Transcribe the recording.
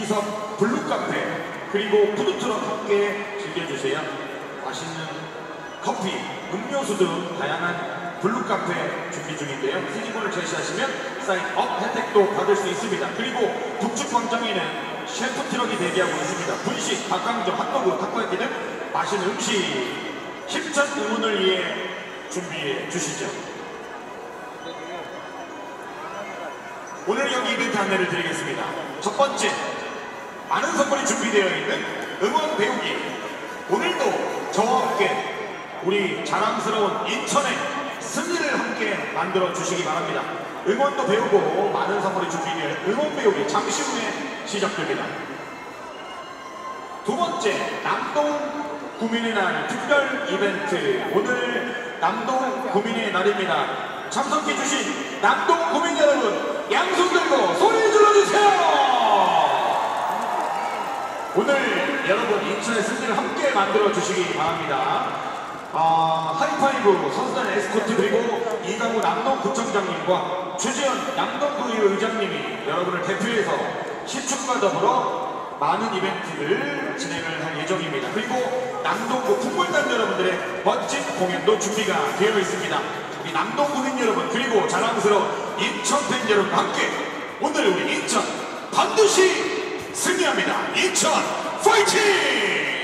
이기섭 블루카페 그리고 푸드트럭 함께 즐겨주세요. 맛있는 커피, 음료수 등 다양한 블루카페 준비 중인데요. 휴지권을 제시하시면 사인업 혜택도 받을 수 있습니다. 그리고 북측광장에는 셰프 트럭이 대기하고 있습니다. 분식, 닭강정, 핫도그, 타코야끼 등 맛있는 음식 힘찬 응원을 위해 준비해 주시죠. 오늘 경기 이벤트 안내를 드리겠습니다. 첫 번째, 많은 선물이 준비되어 있는 응원 배우기. 오늘도 저와 함께 우리 자랑스러운 인천의 승리를 함께 만들어 주시기 바랍니다. 응원도 배우고 많은 선물이 준비되어 응원 배우기 잠시 후에 시작됩니다. 두 번째, 남동 구민의 날 특별 이벤트. 오늘 남동 구민의 날입니다. 참석해주신 남동 구민 여러분, 양손 들고 소리 질러주세요. 오늘 여러분 인천의 승리를 함께 만들어 주시기 바랍니다. 하이파이브 선수단 에스코트 그리고 이강우 남동구청장님과 최지현 남동구의회 의장님이 여러분을 대표해서 시축과 더불어 많은 이벤트를 진행을 할 예정입니다. 그리고 남동구 풍물단 여러분들의 멋진 공연도 준비가 되어 있습니다. 우리 남동구민 여러분 그리고 자랑스러운 인천 팬 여러분과 함께 오늘 우리 인천 반드시 승리합니다. 인천 파이팅!